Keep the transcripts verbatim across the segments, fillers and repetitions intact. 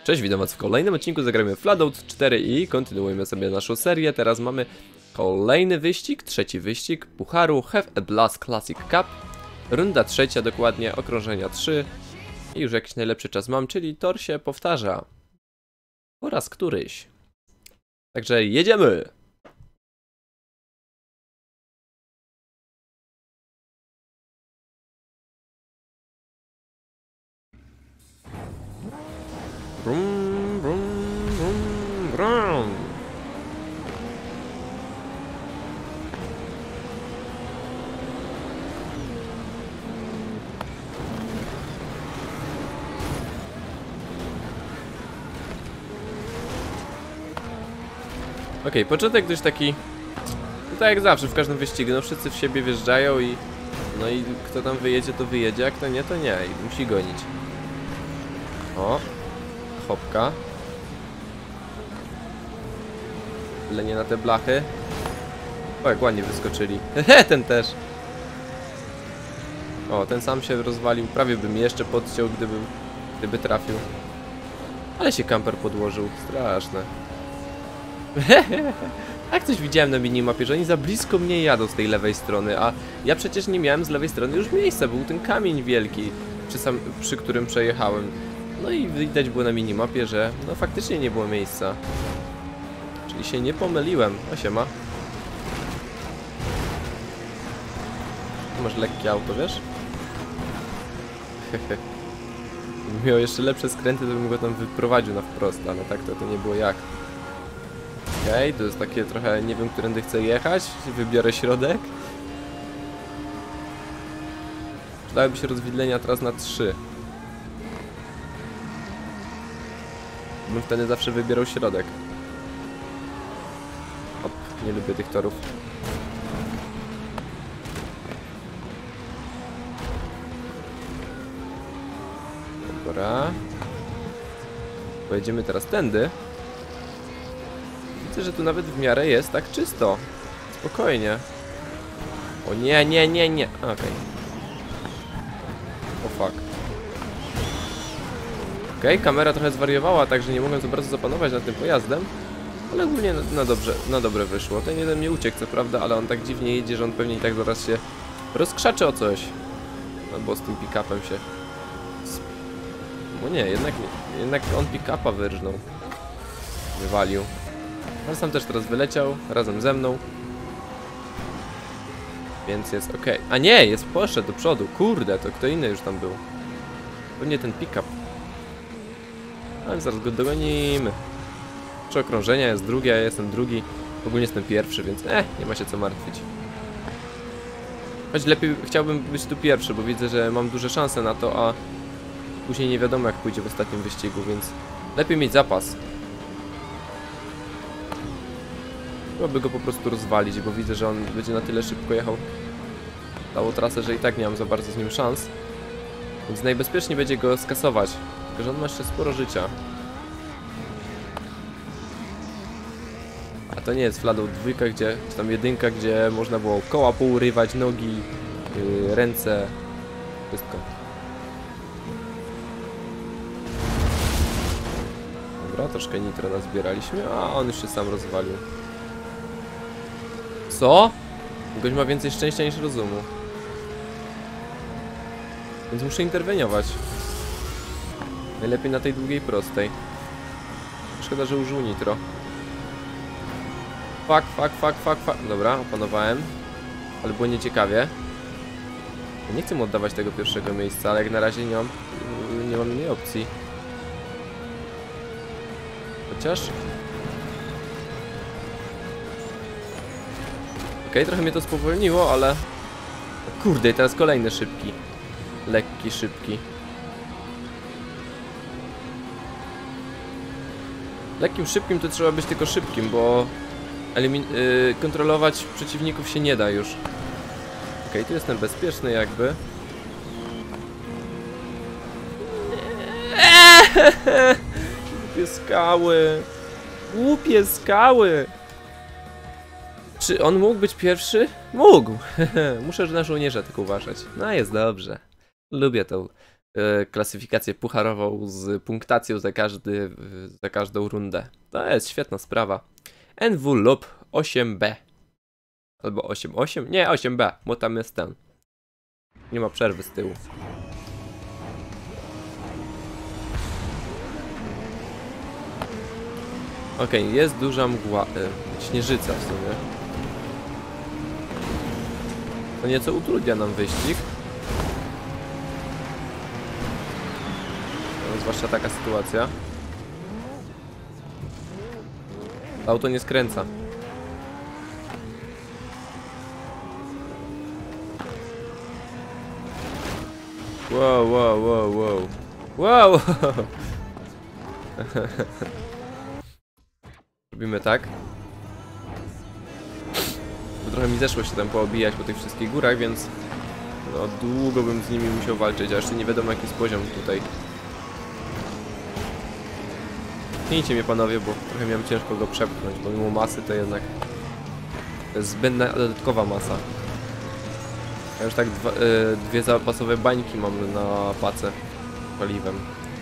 Cześć, witam was w kolejnym odcinku, zagramy Floodouts cztery i kontynuujemy sobie naszą serię. Teraz mamy kolejny wyścig, trzeci wyścig Pucharu Have a Blast Classic Cup. Runda trzecia dokładnie, okrążenia trzy. I już jakiś najlepszy czas mam, czyli tor się powtarza. Po raz któryś. Także jedziemy! Brum, brum, brum, brum. Okej, okay, początek dość taki, no tak jak zawsze w każdym wyścigu, no wszyscy w siebie wjeżdżają i no i kto tam wyjedzie, to wyjedzie, a kto nie, to nie i musi gonić. O, hopka. Ale nie na te blachy. O, jak ładnie wyskoczyli. Hehe, ten też. O, ten sam się rozwalił, prawie bym jeszcze podciął, gdybym, gdyby trafił. Ale się kamper podłożył, straszne. Jak coś widziałem na minimapie, że oni za blisko mnie jadą z tej lewej strony, a ja przecież nie miałem z lewej strony już miejsca, był ten kamień wielki, przy, sam, przy którym przejechałem. No i widać było na minimapie, że no faktycznie nie było miejsca. Czyli się nie pomyliłem. O, siema. Masz lekkie auto, wiesz? Hehe. Gdybym miał jeszcze lepsze skręty, to bym go tam wyprowadził na wprost, ale tak to, to nie było jak. Okej, okay, to jest takie trochę, nie wiem, którędy chcę jechać, wybiorę środek. Przydałyby się rozwidlenia teraz na trzy. Bym wtedy zawsze wybierał środek. Hop, nie lubię tych torów. Dobra. Pojedziemy teraz tędy. Widzę, że tu nawet w miarę jest tak czysto. Spokojnie. O nie, nie, nie, nie. Okej. Okay. O fuck. Okej, okay, kamera trochę zwariowała, także nie mogłem za bardzo zapanować nad tym pojazdem. Ale ogólnie na, na, dobrze, na dobre wyszło. Ten jeden mnie uciekł, co prawda, ale on tak dziwnie jedzie, że on pewnie i tak zaraz się rozkrzaczy o coś. Albo z tym pick-upem się... No nie, jednak, jednak on pick-upa wyrżnął. Wywalił. Ale sam też teraz wyleciał, razem ze mną. Więc jest ok. A nie, jest poszedł do przodu. Kurde, to kto inny już tam był. Pewnie ten pick-up. Ale zaraz go dogonimy. Trzy okrążenia, jest drugie, ja jestem drugi. Ogólnie jestem pierwszy, więc eh, nie ma się co martwić. Choć lepiej chciałbym być tu pierwszy, bo widzę, że mam duże szanse na to, a później nie wiadomo jak pójdzie w ostatnim wyścigu, więc lepiej mieć zapas. Chyba by go po prostu rozwalić, bo widzę, że on będzie na tyle szybko jechał całą trasę, że i tak nie mam za bardzo z nim szans. Więc najbezpieczniej będzie go skasować. Tylko że on ma jeszcze sporo życia. A to nie jest Floodouts dwa, gdzie, czy tam jedynka, gdzie można było koła pourywać, nogi, yy, ręce, wszystko. Dobra, troszkę nitro nazbieraliśmy, a on już się sam rozwalił. Co? Gość ma więcej szczęścia niż rozumu. Więc muszę interweniować. Najlepiej na tej długiej prostej. Szkoda, że użył nitro. Fuck, fuck, fuck, fuck, fuck. Dobra, opanowałem. Ale było nieciekawie. Ja nie chcę mu oddawać tego pierwszego miejsca, ale jak na razie nie mam, nie mam innej opcji. Chociaż... Okej, okay, trochę mnie to spowolniło, ale... Kurde, i teraz kolejny szybki. Lekki, szybki. Lekkim, szybkim to trzeba być tylko szybkim, bo... Elimin yy, kontrolować przeciwników się nie da już. Okej, okay, tu jestem bezpieczny jakby. Głupie skały. Głupie skały. Czy on mógł być pierwszy? Mógł! Muszę na żołnierza tylko uważać. No jest dobrze. Lubię tą e, klasyfikację pucharową z punktacją za, każdy, za każdą rundę. To jest świetna sprawa. N W lub osiem B. Albo osiem osiem? Nie, osiem B, bo tam jest ten. Nie ma przerwy z tyłu. Okej, okay, jest duża mgła, e, śnieżyca w sumie. To nieco utrudnia nam wyścig. No, zwłaszcza taka sytuacja. Auto nie skręca. Wow, wow, wow, wow. Wow! Robimy tak. Bo trochę mi zeszło się tam poobijać po tych wszystkich górach, więc no długo bym z nimi musiał walczyć, a jeszcze nie wiadomo jaki jest poziom tutaj. Pchnijcie mnie panowie, bo trochę miałem ciężko go przepchnąć, bo mimo masy to jednak to jest zbędna dodatkowa masa. Ja już tak dwa, y, dwie zapasowe bańki mam na pacę paliwem.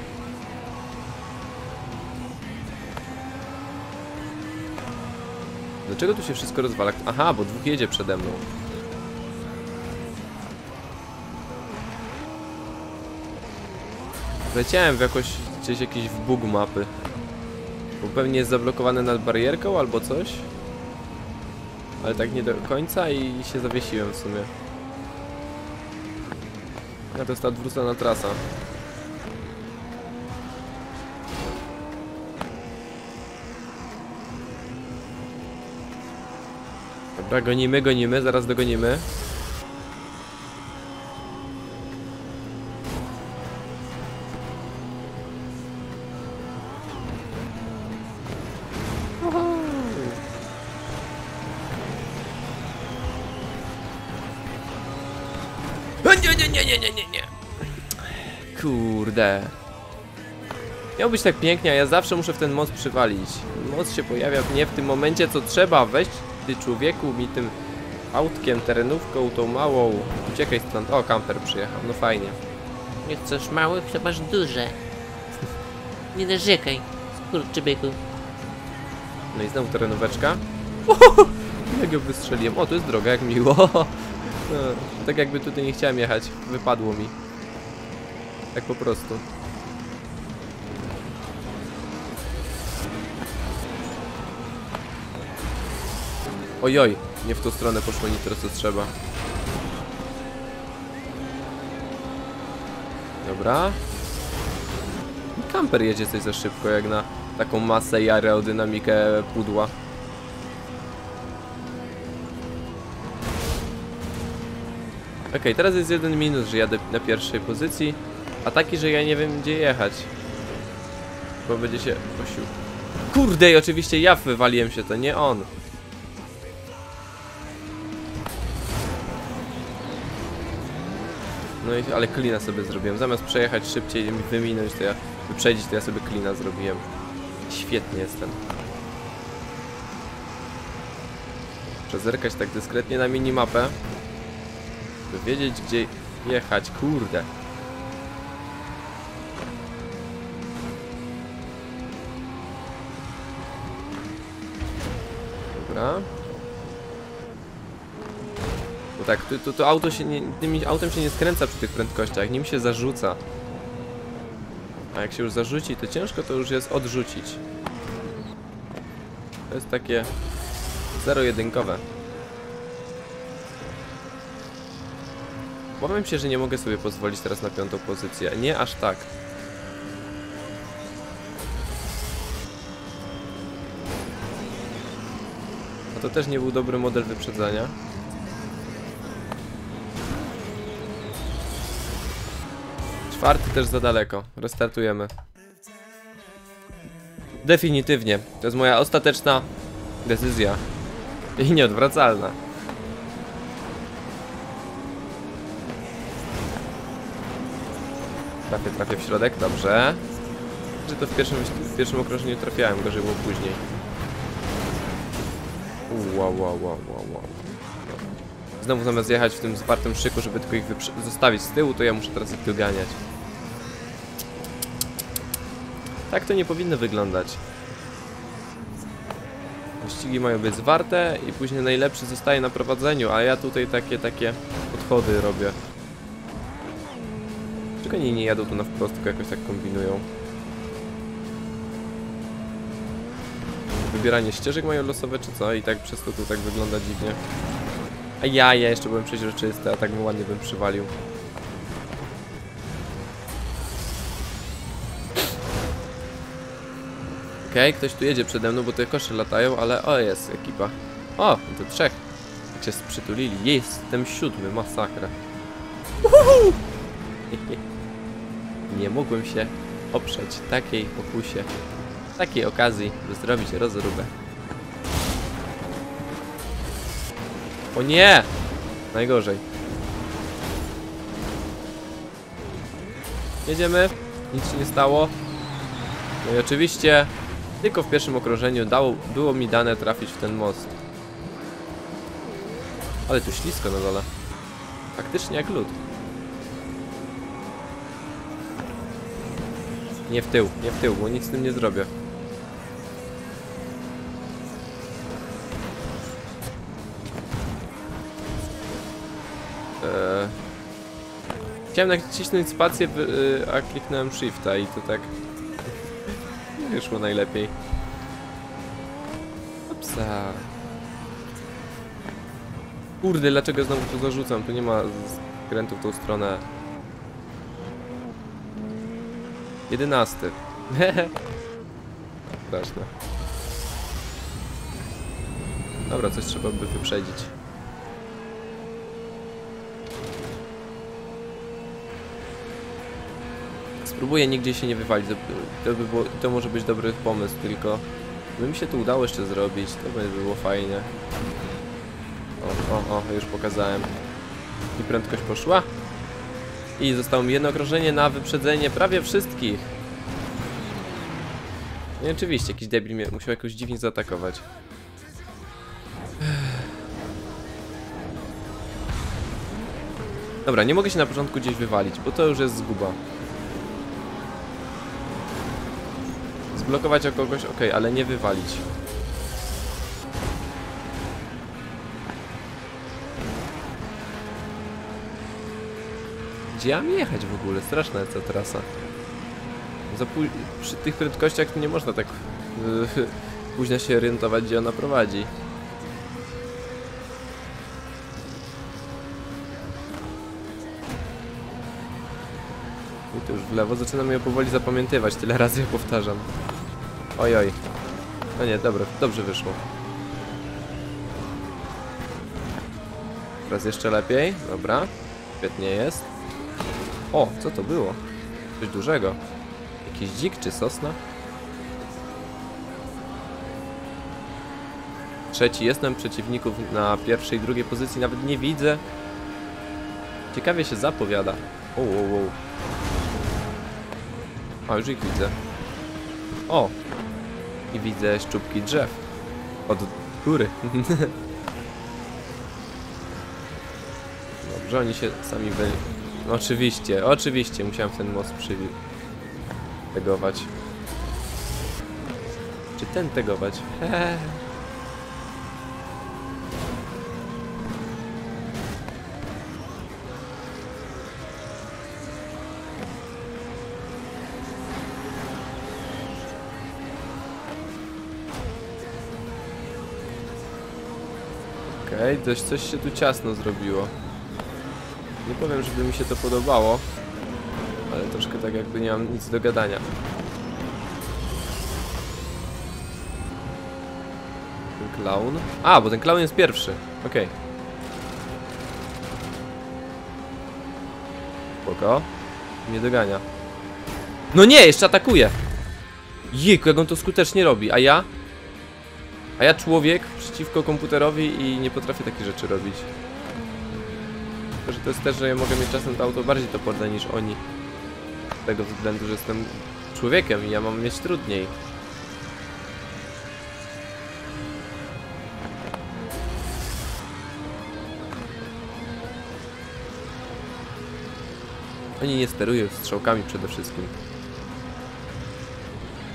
Dlaczego tu się wszystko rozwala? Aha, bo dwóch jedzie przede mną. Leciałem w jakoś gdzieś jakiś w bug mapy. Bo pewnie jest zablokowane nad barierką albo coś. Ale tak nie do końca i się zawiesiłem w sumie. A to jest ta odwrócona trasa. Dobra, gonimy, gonimy, zaraz dogonimy. Nie, nie, nie, nie, nie, nie, nie. Kurde. Miał być tak pięknie, a ja zawsze muszę w ten most przywalić. Most się pojawia nie w tym momencie, co trzeba. Weź ty człowieku mi tym autkiem, terenówką, tą małą. Uciekaj stąd. O, kamper przyjechał, no fajnie. Nie chcesz małych, to masz duże. Nie narzekaj, skurczybyku. No i znowu terenóweczka. Ohoho, jak ją wystrzeliłem. O, to jest droga, jak miło. No, tak jakby tutaj nie chciałem jechać. Wypadło mi. Tak po prostu. Ojoj, nie w tą stronę poszło nitro co trzeba. Dobra. I kamper jedzie coś za szybko, jak na taką masę i aerodynamikę pudła. Okej, okay, teraz jest jeden minus, że jadę na pierwszej pozycji, a taki, że ja nie wiem gdzie jechać. Bo będzie się osił. Kurde, i oczywiście ja wywaliłem się, to nie on. No i ale klina sobie zrobiłem. Zamiast przejechać szybciej i wyminąć, to ja wyprzedzić, to ja sobie klina zrobiłem. Świetnie jestem. Przezerkać tak dyskretnie na minimapę, by wiedzieć gdzie jechać. Kurde. Dobra. Bo tak, to, to, to auto się nie, tym autem się nie skręca przy tych prędkościach, nim się zarzuca. A jak się już zarzuci, to ciężko to już jest odrzucić. To jest takie zero-jedynkowe. Powiem się, że nie mogę sobie pozwolić teraz na piątą pozycję. Nie aż tak. A to też nie był dobry model wyprzedzania. Czwarty też za daleko. Restartujemy. Definitywnie. To jest moja ostateczna decyzja. I nieodwracalna. Trafię, trafię w środek, dobrze. Że to w pierwszym, w pierwszym okrążeniu trafiałem, gorzej było później. Wow, wow, wow, wow, wow. Znowu zamiast jechać w tym zwartym szyku, żeby tylko ich zostawić z tyłu, to ja muszę teraz ich doganiać. Tak to nie powinno wyglądać. Wyścigi mają być zwarte i później najlepszy zostaje na prowadzeniu, a ja tutaj takie, takie podchody robię. Czego oni nie jadą tu na wprost, tylko jakoś tak kombinują? Wybieranie ścieżek mają losowe czy co? I tak przez to tu tak wygląda dziwnie. A ja, ja jeszcze byłem przeźroczysty, a tak mu ładnie bym przywalił. Okej, okay, ktoś tu jedzie przede mną, bo te kosze latają, ale o, jest ekipa. O, to trzech. Jak się sprzytulili. Jestem siódmy, masakra. Uhuhu! Nie mogłem się oprzeć takiej pokusie, takiej okazji, by zrobić rozróbę. O nie! Najgorzej. Jedziemy. Nic się nie stało. No i oczywiście tylko w pierwszym okrążeniu dało, było mi dane trafić w ten most. Ale tu ślisko na dole. Faktycznie jak lód. Nie w tył, nie w tył, bo nic z tym nie zrobię. Eee... Chciałem nacisnąć spację, a kliknąłem shifta i to tak nie wyszło najlepiej. Opsa. Kurde, dlaczego znowu to zarzucam? Tu nie ma skrętu w tą stronę. Jedenasty. Straszne. Dobra, coś trzeba by wyprzedzić. Spróbuję nigdzie się nie wywalić. To, by było, to może być dobry pomysł, tylko by mi się to udało jeszcze zrobić, to by było fajnie. O, o, o, już pokazałem. I prędkość poszła. I zostało mi jedno okrążenie na wyprzedzenie prawie wszystkich. No i oczywiście, jakiś debil mnie musiał jakoś dziwnie zaatakować. Dobra, nie mogę się na początku gdzieś wywalić, bo to już jest zguba. Zblokować o kogoś, ok, ale nie wywalić. Gdzie ja mam jechać w ogóle? Straszna jest ta trasa. Za przy tych prędkościach to nie można tak yy, późno się orientować, gdzie ona prowadzi. I to już w lewo. Zaczynam ją powoli zapamiętywać. Tyle razy ją powtarzam. Oj, oj. No nie, dobra, dobrze wyszło. Teraz jeszcze lepiej. Dobra. Świetnie jest. O, co to było? Coś dużego. Jakiś dzik czy sosna? Trzeci jestem, przeciwników na pierwszej i drugiej pozycji nawet nie widzę. Ciekawie się zapowiada. O, o, o. A, już ich widzę. O! I widzę szczupki drzew. Od góry. Dobrze, oni się sami byli. No, oczywiście, oczywiście musiałem w ten most przybić. Tegować. Czy ten tegować? Hehe. Okej, okay, dość coś się tu ciasno zrobiło. Nie powiem, żeby mi się to podobało, ale troszkę tak jakby nie mam nic do gadania. Ten clown. A, bo ten clown jest pierwszy. Okej. Okay. Spoko. Nie dogania. No nie, jeszcze atakuje! Jejku, jak on to skutecznie robi, a ja? A ja człowiek przeciwko komputerowi i nie potrafię takich rzeczy robić. Tylko, że to jest też, że ja mogę mieć czasem to auto bardziej toporne niż oni. Z tego względu, że jestem człowiekiem i ja mam mieć trudniej. Oni nie sterują strzałkami przede wszystkim.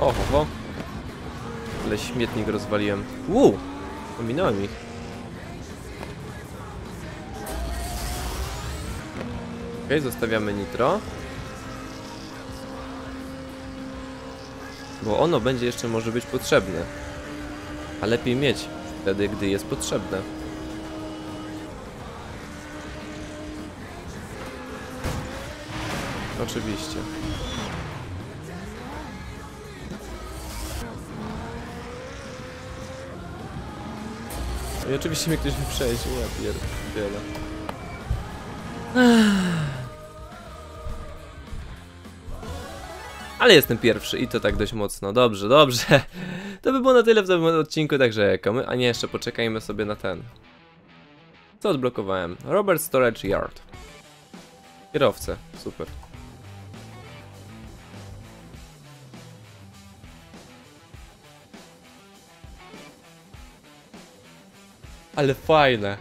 ho, ho. Ale śmietnik rozwaliłem. Uuu! Ominąłem ich. Okej, okay, zostawiamy nitro. Bo ono będzie jeszcze może być potrzebne. A lepiej mieć wtedy, gdy jest potrzebne. Oczywiście. I oczywiście mnie ktoś wyprzedził, ja pierdzielę. Ale jestem pierwszy i to tak dość mocno. Dobrze, dobrze. To by było na tyle w tym odcinku, także komy... A nie, jeszcze poczekajmy sobie na ten. Co odblokowałem? Robert Storage Yard. Kierowcę, super. Ale fajne.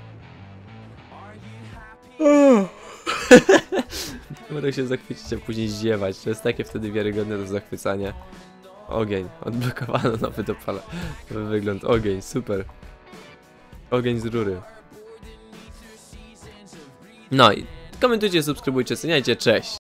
Będę się zachwycić, a później zdziewać. To jest takie wtedy wiarygodne do zachwycania. Ogień. Odblokowano nowy dopala. Nowy wygląd. Ogień. Super. Ogień z rury. No i komentujcie, subskrybujcie, oceniajcie. Cześć.